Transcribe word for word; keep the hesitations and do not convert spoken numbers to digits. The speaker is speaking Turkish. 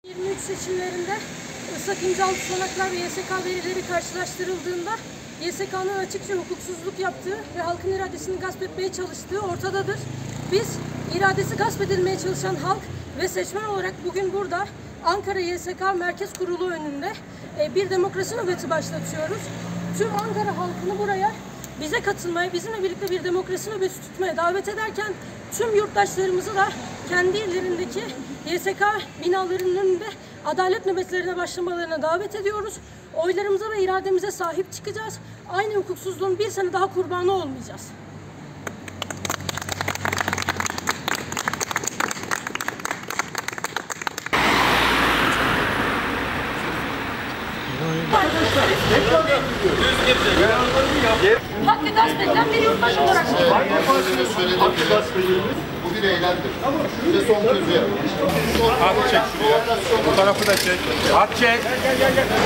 yirmi üç seçimlerinde ıslak imzalı tutanaklar ve Y S K verileri karşılaştırıldığında Y S K'nın açıkça hukuksuzluk yaptığı ve halkın iradesini gasp etmeye çalıştığı ortadadır. Biz iradesi gasp edilmeye çalışan halk ve seçmen olarak bugün burada Ankara Y S K Merkez Kurulu önünde bir demokrasi nöbeti başlatıyoruz. Tüm Ankara halkını buraya bize katılmaya, bizimle birlikte bir demokrasi nöbeti tutmaya davet ederken tüm yurttaşlarımızı da kendi illerindeki Y S K binalarının önünde adalet nöbetlerine başlamalarına davet ediyoruz. Oylarımıza ve irademize sahip çıkacağız. Aynı hukuksuzluğun bir sene daha kurbanı olmayacağız. Hakkı gasp edilen bir yurttaş olarak. Bu bir eylemdir. Size son sözü yapın. At çek şuraya. Bu tarafı da çek. At çek. Gel gel gel.